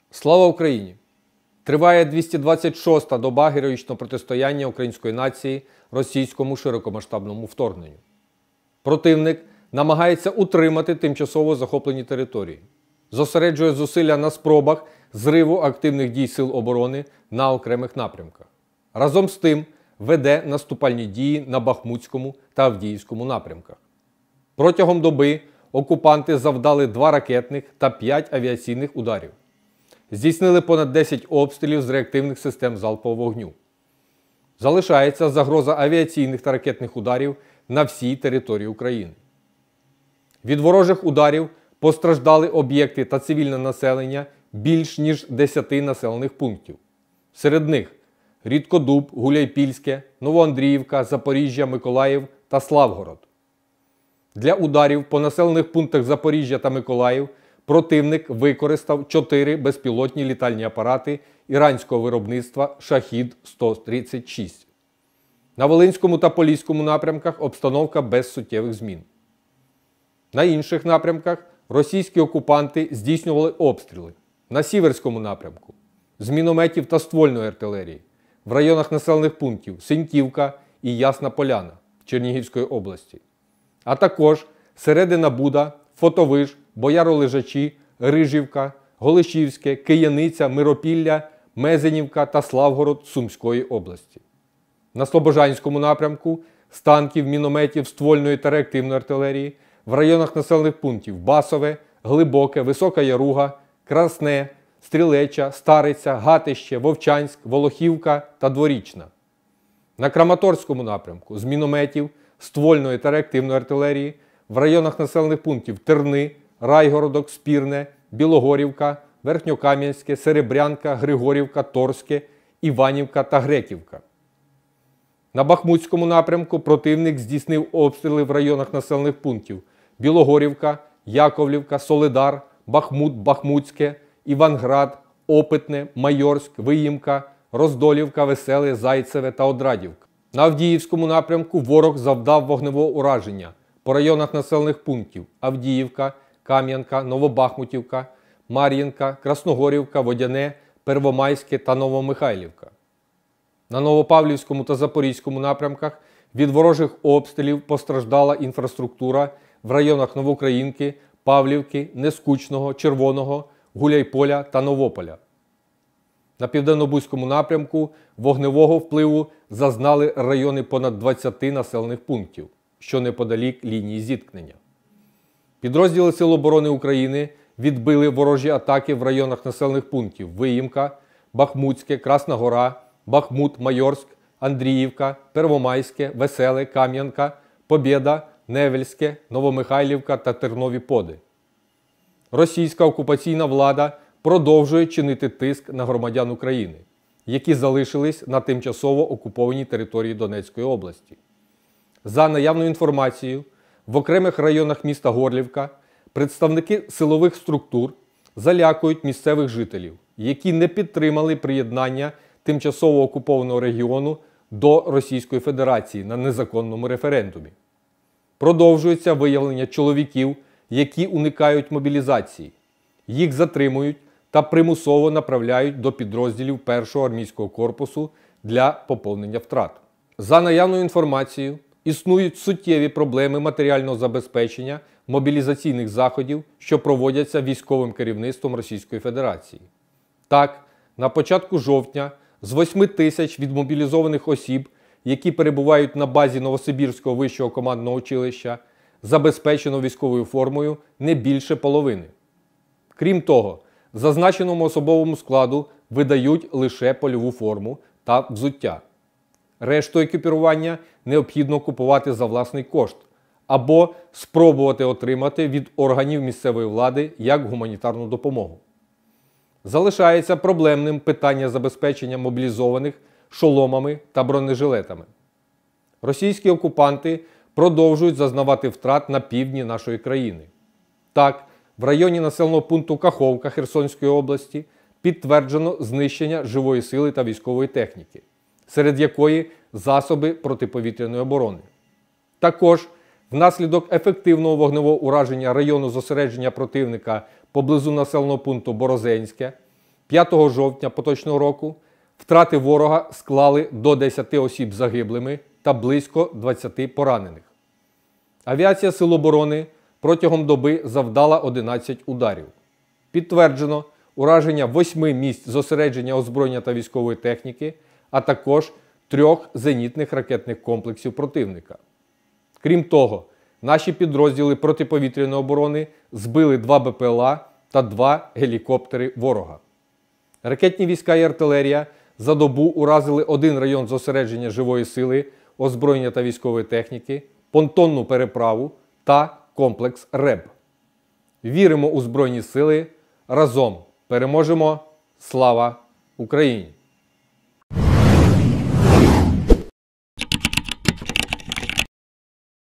Слава Україні! Триває 226-та доба героїчного протистояння української нації російському широкомасштабному вторгненню. Противник намагається утримати тимчасово захоплені території, зосереджує зусилля на спробах зриву активних дій Сил оборони на окремих напрямках. Разом з тим веде наступальні дії на Бахмутському та Авдіївському напрямках. Протягом доби окупанти завдали 2 ракетних та 5 авіаційних ударів. Здійснили понад 10 обстрілів з реактивних систем залпового вогню. Залишається загроза авіаційних та ракетних ударів на всій території України. Від ворожих ударів постраждали об'єкти та цивільне населення більш ніж 10 населених пунктів. Серед них Рідкодуб, Гуляйпільське, Новоандріївка, Запоріжжя, Миколаїв та Славгород. Для ударів по населених пунктах Запоріжжя та Миколаїв противник використав 4 безпілотні літальні апарати іранського виробництва «Шахід-136». На Волинському та Поліському напрямках обстановка без суттєвих змін. На інших напрямках російські окупанти здійснювали обстріли. На Сіверському напрямку з мінометів та ствольної артилерії, в районах населених пунктів Синьківка і Ясна Поляна Чернігівської області, а також Середина Буда, Фотовиж, Бояролежачі, Рижівка, Голишівське, Кияниця, Миропілля, Мезенівка та Славгород Сумської області. На Слобожанському напрямку з танків, мінометів, ствольної та реактивної артилерії в районах населених пунктів Басове, Глибоке, Висока Яруга, Красне, Стрілеча, Стариця, Гатище, Вовчанськ, Волохівка та Дворічна. На Краматорському напрямку з мінометів, ствольної та реактивної артилерії в районах населених пунктів Терни, Райгородок, Спірне, Білогорівка, Верхньокам'янське, Серебрянка, Григорівка, Торське, Іванівка та Греківка. На Бахмутському напрямку противник здійснив обстріли в районах населених пунктів Білогорівка, Яковлівка, Солидар, Бахмут, Бахмутське, Іванград, Опитне, Майорськ, Виїмка, Роздолівка, Веселе, Зайцеве та Одрадівка. На Авдіївському напрямку ворог завдав вогневого ураження по районах населених пунктів Авдіївка, Кам'янка, Новобахмутівка, Мар'їнка, Красногорівка, Водяне, Первомайське та Новомихайлівка. На Новопавлівському та Запорізькому напрямках від ворожих обстрілів постраждала інфраструктура в районах Новоукраїнки, Павлівки, Нескучного, Червоного, Гуляйполя та Новополя. На Південно-Бузькому напрямку вогневого впливу зазнали райони понад 20 населених пунктів, що неподалік лінії зіткнення. Підрозділи Сил оборони України відбили ворожі атаки в районах населених пунктів Виїмка, Бахмутське, Красна Гора, Бахмут, Майорськ, Андріївка, Первомайське, Веселе, Кам'янка, Побєда, Невельське, Новомихайлівка та Тернові Поди. Російська окупаційна влада продовжує чинити тиск на громадян України, які залишились на тимчасово окупованій території Донецької області. За наявною інформацією, в окремих районах міста Горлівка представники силових структур залякують місцевих жителів, які не підтримали приєднання тимчасово окупованого регіону до Російської Федерації на незаконному референдумі. Продовжується виявлення чоловіків, які уникають мобілізації. Їх затримують та примусово направляють до підрозділів 1-го армійського корпусу для поповнення втрат. За наявною інформацією, існують суттєві проблеми матеріального забезпечення мобілізаційних заходів, що проводяться військовим керівництвом Російської Федерації. Так, на початку жовтня з 8 тисяч відмобілізованих осіб, які перебувають на базі Новосибірського вищого командного училища, забезпечено військовою формою не більше половини. Крім того, зазначеному особовому складу видають лише польову форму та взуття. Решту екіпірування необхідно купувати за власний кошт або спробувати отримати від органів місцевої влади як гуманітарну допомогу. Залишається проблемним питання забезпечення мобілізованих шоломами та бронежилетами. Російські окупанти продовжують зазнавати втрат на півдні нашої країни. Так, в районі населеного пункту Каховка Херсонської області підтверджено знищення живої сили та військової техніки, серед якої засоби протиповітряної оборони. Також внаслідок ефективного вогневого ураження району зосередження противника поблизу населеного пункту Борозенське 5 жовтня поточного року втрати ворога склали до 10 осіб загиблими та близько 20 поранених. Авіація Сил оборони протягом доби завдала 11 ударів. Підтверджено ураження 8 місць зосередження озброєння та військової техніки, а також 3 зенітних ракетних комплексів противника. Крім того, наші підрозділи протиповітряної оборони збили 2 БПЛА та 2 гелікоптери ворога. Ракетні війська і артилерія за добу уразили 1 район зосередження живої сили, озброєння та військової техніки, понтонну переправу та комплекс РЕБ. Віримо у Збройні Сили. Разом переможемо! Слава Україні!